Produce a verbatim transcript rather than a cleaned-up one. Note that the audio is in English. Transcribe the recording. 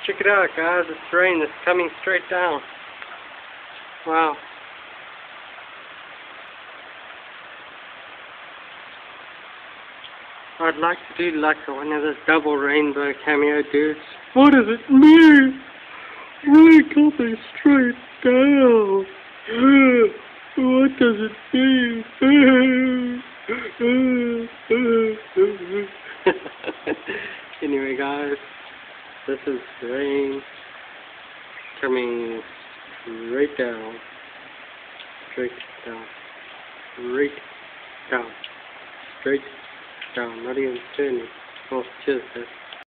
Check it out, guys. It's rain that's coming straight down. Wow. I'd like to do like one of those double rainbow cameo dudes. What does it mean? Rain coming straight down. What does it mean? Anyway, guys, this is rain coming straight down, straight down, straight down, straight down, not even turning. Oh, cheers, guys.